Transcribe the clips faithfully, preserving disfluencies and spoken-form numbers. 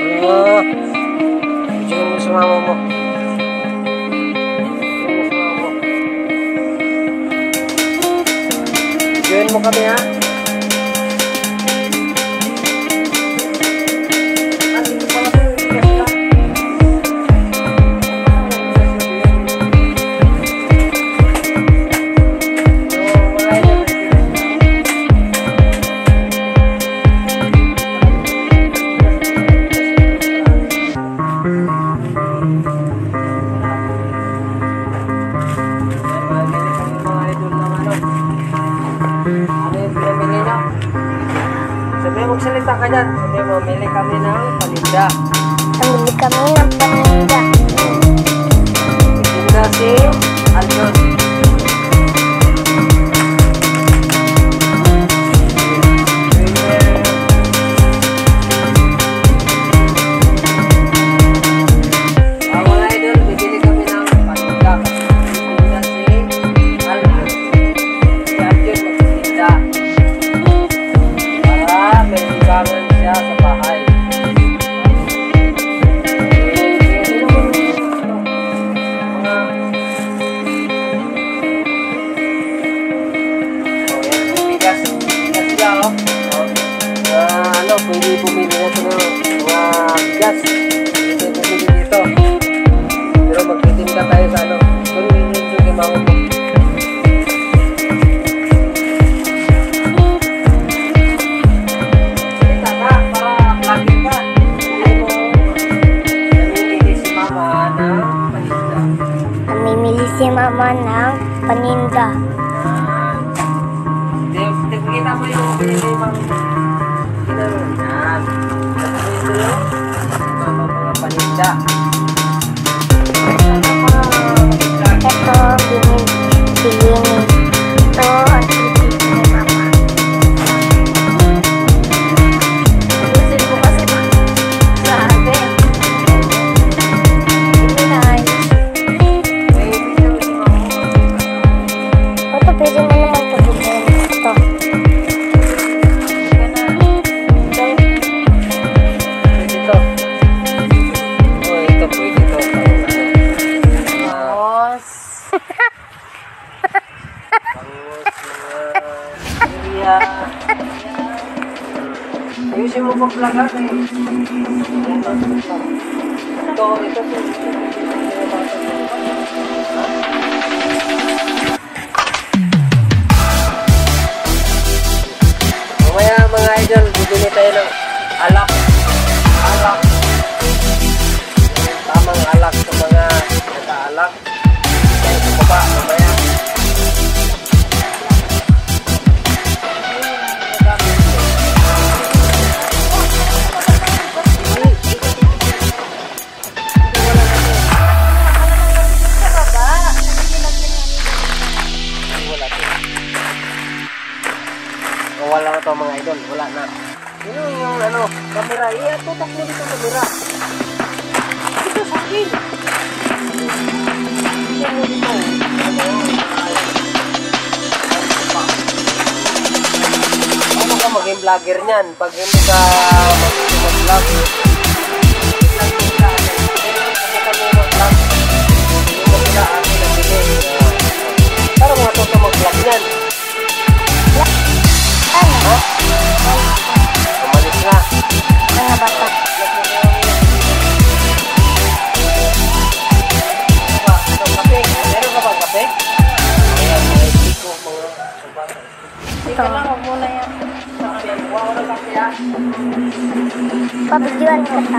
Oh, ijungin mo sa mama mo. Ijungin mo kami ha. Sabi mo, magsalita ka dyan. Sabi mo, mili kami ng paninda. Pamili kami ng paninda. Paninda si Aljon. Pwede bumili na ito ng mga gas. Pwede bumili dito. Pero magtitinda tayo sa ano. Kung hindi nyo kay mama mo. Salita ka para plugin ka. Hindi mo namimili si mama ng paninda. Namimili si mama ng paninda. Hindi kita mo yung pinili mama mo. Yan. Ito yung mga paninda. Ito, binili. Ito, ang titip ni mama. Ayusin ko kasi ba? Sabi. Hindi na ayos. Ito, pwede mo naman pagbilhin. Ito. Ayusin mo pang plagan eh. Ito, ito po. Mamaya mga idol, bibili tayo ng alak. Alak. Tamang alak sa mga naka-alak. Tayo sa baba, mamaya. Wala na to mga idol, wala na. Yun yung ano, camera. Iya, tutok mo dito camera. Ito sa akin. Ito mo dito. Ano ka maging vlogger niyan? Pag hindi ka mag-vlog, para mga toto mag-vlog niyan. Ano? Umalis na. Mga bata. Kape? Meron ka bang kape? Ayan, may tiko mga bata. Ito. Huwag muna yan. Wow, ano kape ha? Pabigyan kita.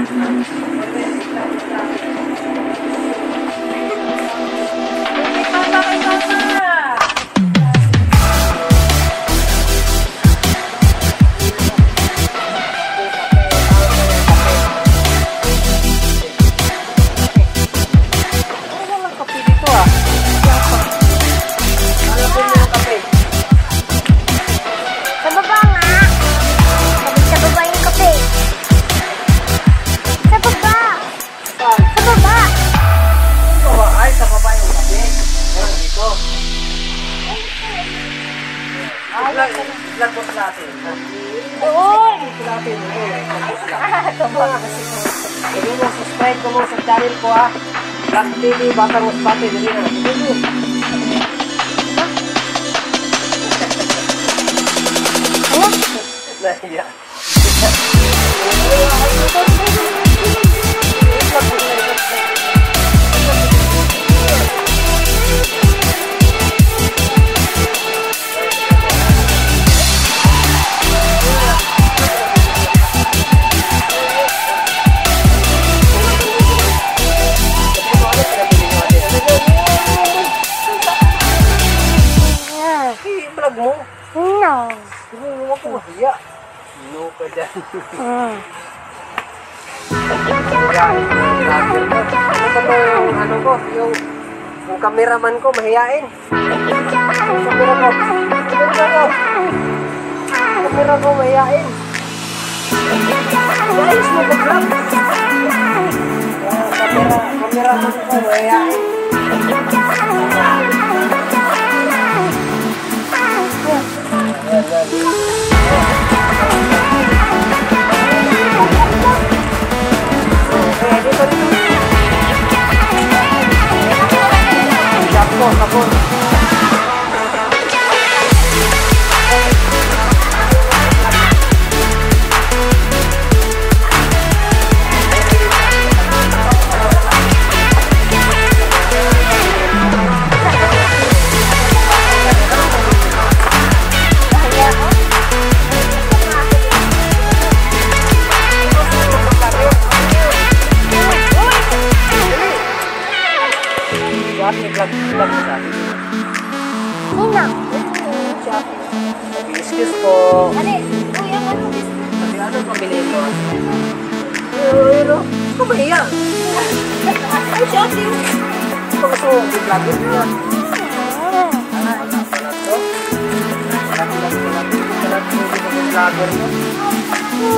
Sa baba nga. Sabi sa baba yung kape. Sa baba. Sa baba. Ay, sa baba yung kape. Meron dito. Vlog mo natin. Doon. Natin. Ito ba kasi Sabi mo, subscribe ko mo sa channel ko ha. Black T V, Batang Masbate, dali na. Sabi mo. Ano? Nahiya. I-vlog mo. No. Hindi mo ako mahiya. No ka dyan. Mm. Ano ba to yung ano ko? Yung, yung cameraman ko, mahiyain. Yung camera ko. Camera ko. Camera ko, mahiyain. Guys, mo ba-vlog? Yung camera, cameraman ko, mahiyain. Yan, yan. Eh, dito, dito. Kapon, kapon. Vlog, vlog sa akin. Nina. Excuse po. Ano? Uy, ang ano? Sabi, ano pamili mo? Pero, ito mahiya. Ay, shopping. Ito gusto mo, vlog niya. Wala pala to. Wala pala to. Wala pala to. Vlogger mo.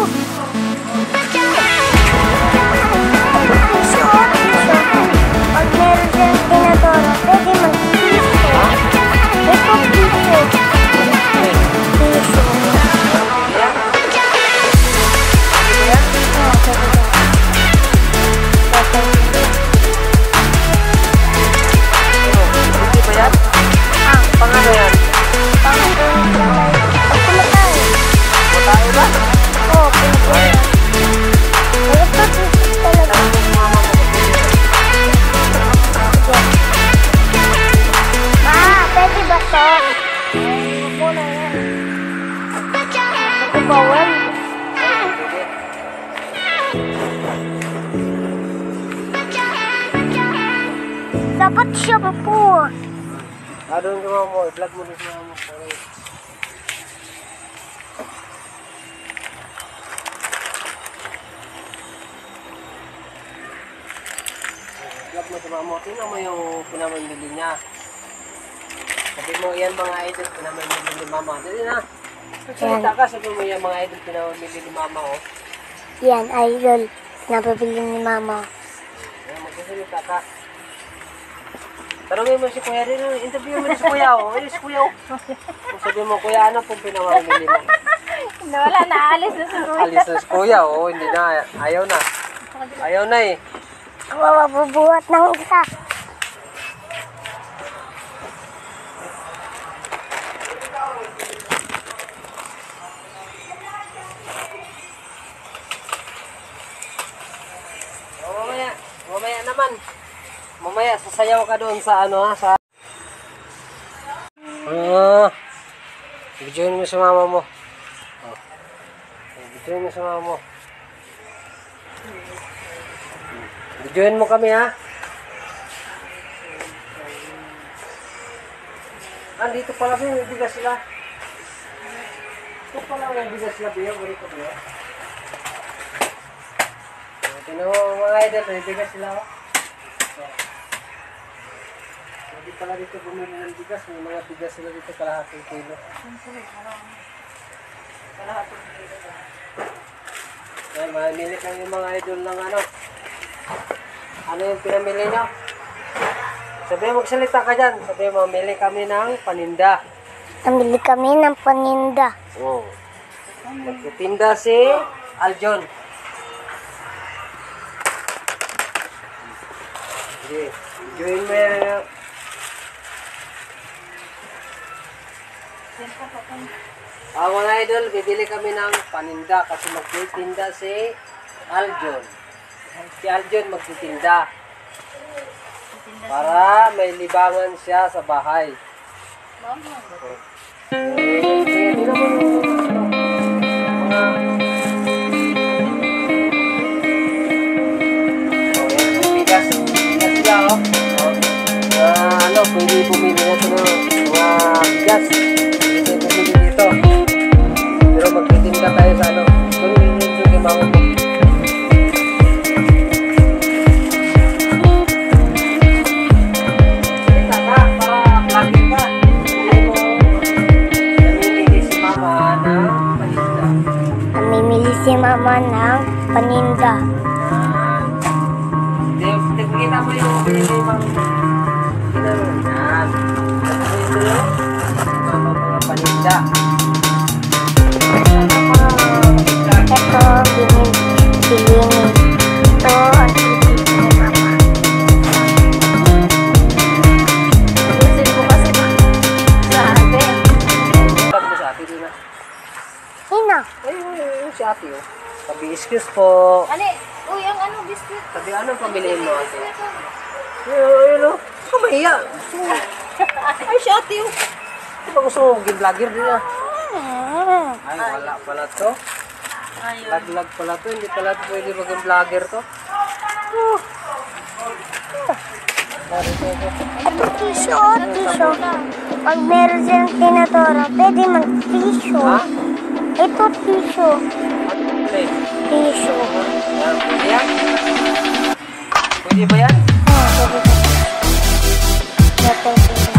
Pag meron siyang tinadoro, pwede mag-piso. May pag-piso. Piso. Yan. Yan. Oo, pwede ba? Hindi ba yan? Ah, Pangano yan? pang-tuloy siya kayo. Pag kumakain. Matayo ba? Oo, kumakain. May pag-piso talaga. Ah, pwede ba to? Ako na yan. Ako bawal. Dapat siya po. Ah, doon ka mo. I-vlog mo din mo. Sorry. Vlog mo sa mama. Tingnan mo yung pinamamili niya. Sabi mo, yan mga idol, pinamamili ni mama. Dali na. Salita ka, sabi mo yan mga idol, pinamamili ni mama, oh. Yan, idol. Napabili ni mama. Ayan, magsasalita ka. Tanongin mo si Kuya rin, interview mo na si Kuya, oh. Ayun, si Kuya, oh. Sabi mo, Kuya, ano pong pinamamili mo? Wala, naalis na sa Alis na si Kuya, oh. Hindi na, ayaw na. Ayaw na eh. Mabubuhat ng isa. O, mamaya, mamaya naman. Mamaya, sasayaw ka doon sa ano ha, sa... Ah, videoin mo sa mama mo. Oh. Videoin mo sa mama mo. Videoin mo kami ha. Andito pala siya, may bigas sila. Ito pala may bigas sila, biyo, ganito biyo. Tinan mo mga idol, may bigas sila oh. Hindi pala dito bumili ng bigas, may mga bigas sila dito kalahating kilo. Kalahating kilo. Ay, mamili lang yung mga idol ng ano. Ano yung pinamili nyo? Sabi mo, magsalita ka dyan. Sabi mo, mamili kami ng paninda. Namili kami ng paninda. Oo. Nagtitinda si Aljon. Sige. Enjoyin mo yan. Ah, mga idol, bibili kami ng paninda kasi magtitinda si Aljon. Si Aljon magtitinda. Para may libangan siya sa bahay. Eh, sige, di naman yung ano, mga... Oh, yan, may bigas. Bigas siya, oh. Oh. Ah, ano, pwede bumili na ito ng mga bigas. Pwede bumili dito. Pero magtitinda tayo sa ano. Kung hindi ito kay Mama mo. Sige, tata, para vlogging ka. Namimili si Mama ng paninda. Namimili si mama ng paninda. Hindi, kita mo yung pinili Mama mo. Kinaro. Yan. Ito yung Mama mga paninda. Ito, binili, bilini. Ito, ang titip ni mama. Ayusin ko kasi sa atin. Tawag mo si ate din na. Hina. Ay, ay, ay, si ate oh. Sabi, excuse po. Ano? Uy, ang ano, biscuit. Sabi, ano pamiliin mo ate? Ay, ay, ano? Ikaw mahiya. Ay, si ate oh. Ito ba gusto mo maging vlogger din ah? Ay, wala pala to. Laglag pala to. Hindi pala to pwede maging vlogger to. Oh. Tisyo, tisyo. Pag meron silang tinatoro, pwede mag-tisyo. Ha? Ito, tisyo. Ano eh? Tisyo. Yan, pwede yan? Pwede ba yan? Oh, pwede ba? Ito, ito.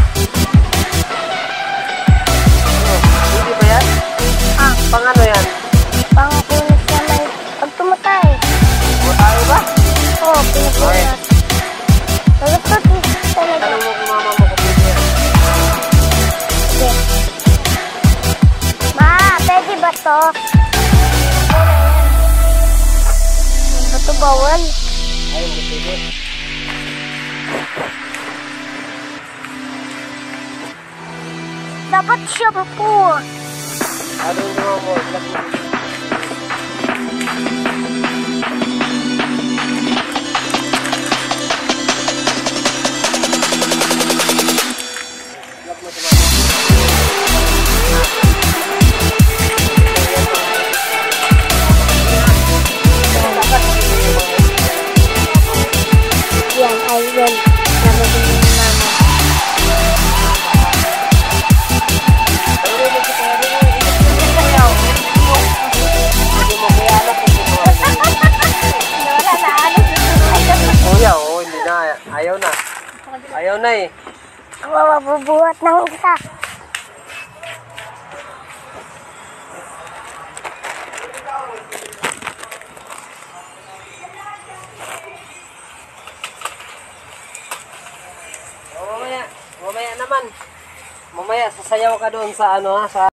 Ano? Pwede ba yan? Ah, Pang ano yan? pang punis naman. Pag tumatay. O tayo ba? Oo, oh, pinapunas. Ito, tisyo talaga. Tanong mo kung mama mo kung pwede yan. Sige. Ma, pwede ba to? Bato bawal. Ay, hindi pwede. Dapat shampoo. Ano yung mama mo? Vlog mo. Vlog mo si mama. Yan, I will. Nababili ni mama. Pero mo si Terry, hindi mo yaw. Hindi mo kaya anak kung hindi mo. Wala na, ano? Kuya, oo, hindi na. Ayaw na. Ayaw na eh. Mabubuhat ng isa. O, mamaya, mamaya naman. Mamaya, sasayaw ka doon sa ano ha, sa